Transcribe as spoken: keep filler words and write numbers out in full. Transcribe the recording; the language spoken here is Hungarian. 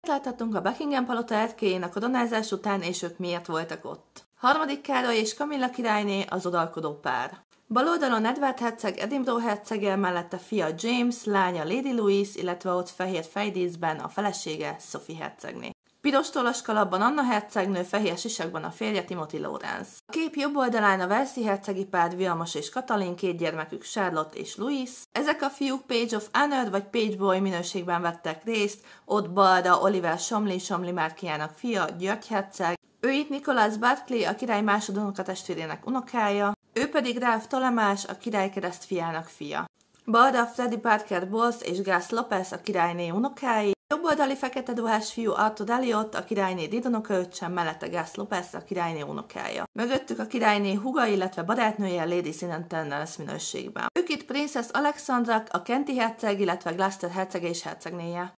Láthatunk a Buckingham palota erkélyén a koronázás után, és ők miért voltak ott. Harmadik Károly és Kamilla királyné az uralkodó pár. Bal oldalon Edward herceg Edinburgh herceggel, mellette fia James, lánya Lady Louise, illetve ott fehér fejdíszben a felesége Sophie hercegné. Piros tollas kalapban Anna hercegnő, fehér sisakban a férje Timothy Lawrence. A kép jobb oldalán a Walesi hercegi pár Vilmos és Katalin, két gyermekük Charlotte és Louis. Ezek a fiúk Page of Honor vagy Page Boy minőségben vettek részt, ott balra Oliver Cholmondeley, Cholmondeley Márkiának fia, György herceg. Ő itt Nicholas Berkeley, a király másodunoka testvérének unokája, ő pedig Ralph Tolemás, a király keresztfiának fia. Balra Freddie Parker Bowles és Grace Lopez, a királyné unokái. Jobb oldali fekete ruhás fiú Arthur Elliot, a királyné dédunokaöccse, mellette Grace Lopez, a királyné unokája. Mögöttük a királyné húga, illetve barátnője Lady Sinanternals minőségben. Ők itt Princess Alexandra, a Kenti herceg, illetve Gloucester hercege és hercegnéje.